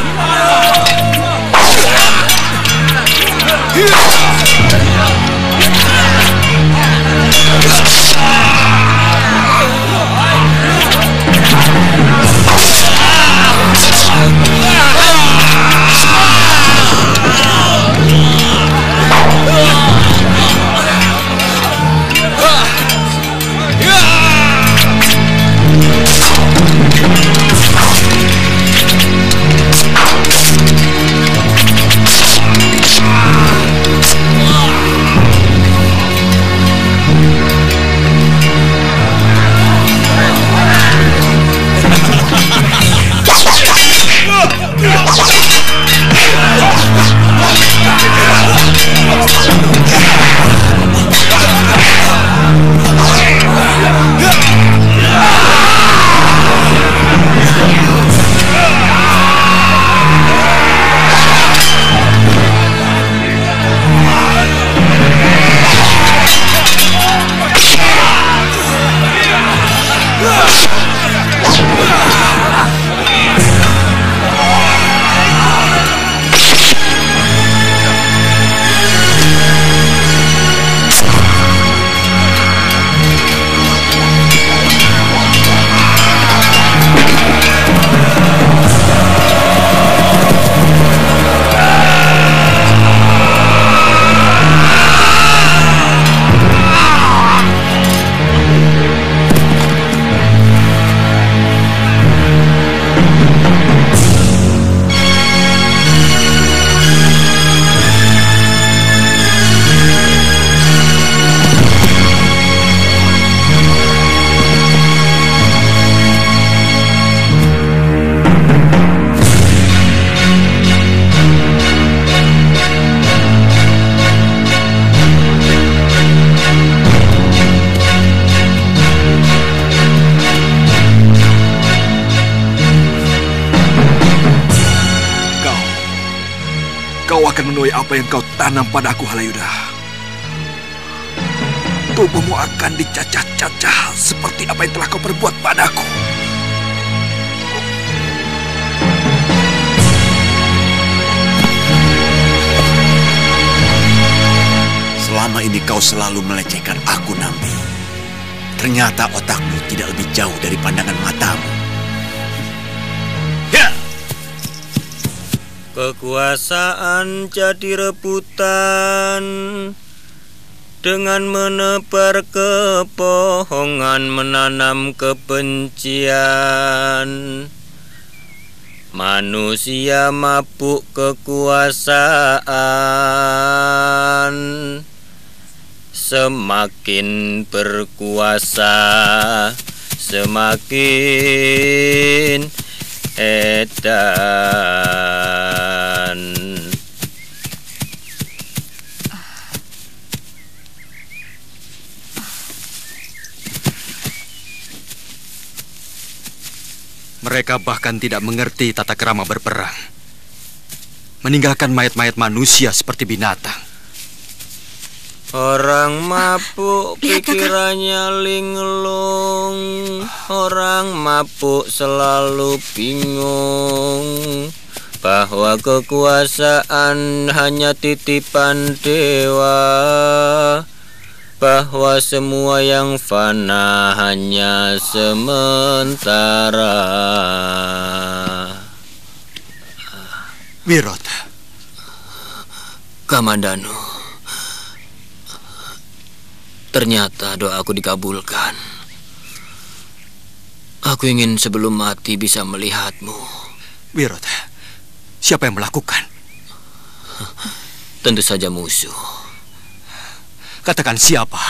akan menuai apa yang kau tanam padaku, Halayuda. Tubuhmu akan dicacah-cacah seperti apa yang telah kau perbuat padaku. Selama ini kau selalu melecehkan aku, Nambi. Ternyata otakmu tidak lebih jauh dari pandangan matamu. Ya! Kekuasaan jadi rebutan dengan menebar kebohongan, menanam kebencian. Manusia mabuk kekuasaan, semakin berkuasa, semakin edan. Mereka bahkan tidak mengerti tata krama berperang, meninggalkan mayat-mayat manusia seperti binatang. Orang mabuk pikirannya linglung, orang mabuk selalu bingung bahwa kekuasaan hanya titipan dewa, bahwa semua yang fana hanya sementara. Wirot, Kamandanu, ternyata doaku dikabulkan. Aku ingin sebelum mati bisa melihatmu. Wirot, siapa yang melakukan? Tentu saja musuh. Katakan siapa?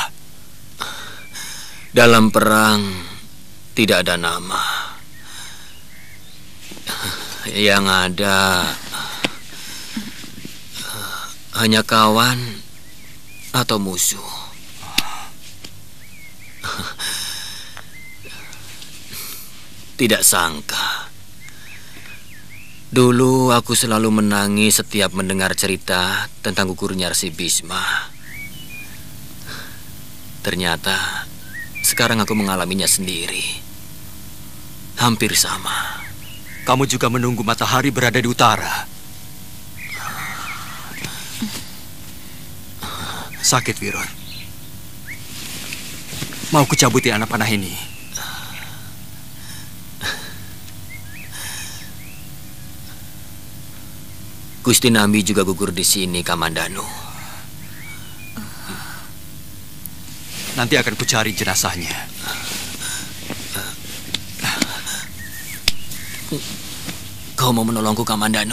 Dalam perang tidak ada nama. Yang ada hanya kawan atau musuh. Tidak sangka, dulu aku selalu menangis setiap mendengar cerita tentang gugurnya Resi Bisma. Ternyata sekarang aku mengalaminya sendiri. Hampir sama. Kamu juga menunggu matahari berada di utara. Sakit, Wirot. Mau kucabuti anak panah ini? Gusti Nambi juga gugur di sini, Kamandanu. Nanti akan kucari jenazahnya. Kau mau menolongku, Kamandanu?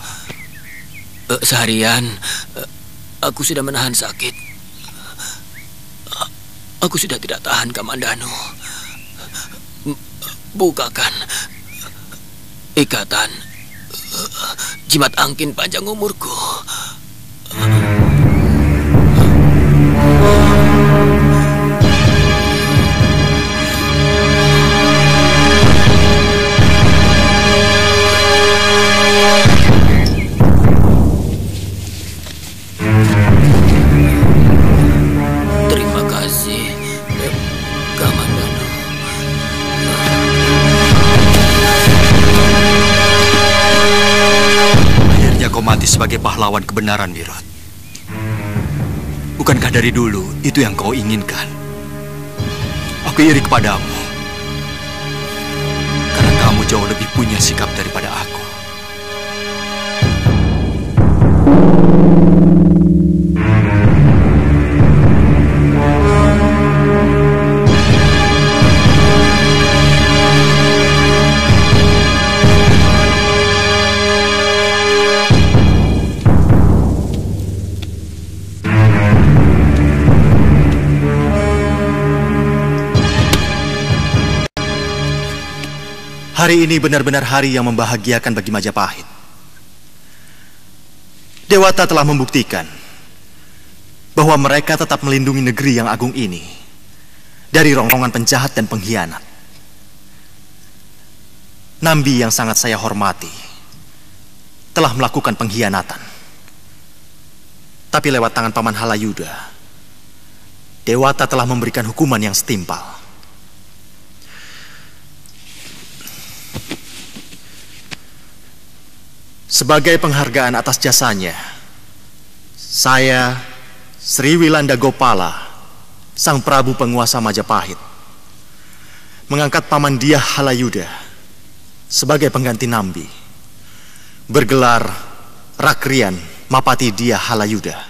Seharian aku sudah menahan sakit. Aku sudah tidak tahan, Kamandanu. Bukakan ikatan jimat angkin panjang umurku. Terima kasih, Kamandanu. Akhirnya kau mati sebagai pahlawan kebenaran, Wirot. Bukankah dari dulu itu yang kau inginkan? Aku iri kepadamu, karena kamu jauh lebih punya sikap daripada aku. Hari ini benar-benar hari yang membahagiakan bagi Majapahit. Dewata telah membuktikan bahwa mereka tetap melindungi negeri yang agung ini dari rongrongan penjahat dan pengkhianat. Nambi yang sangat saya hormati telah melakukan pengkhianatan. Tapi lewat tangan Paman Halayuda, Dewata telah memberikan hukuman yang setimpal. Sebagai penghargaan atas jasanya, saya, Sri Wilanda Gopala, Sang Prabu Penguasa Majapahit, mengangkat Paman Dyah Halayuda sebagai pengganti Nambi, bergelar Rakrian Mapati Dyah Halayuda.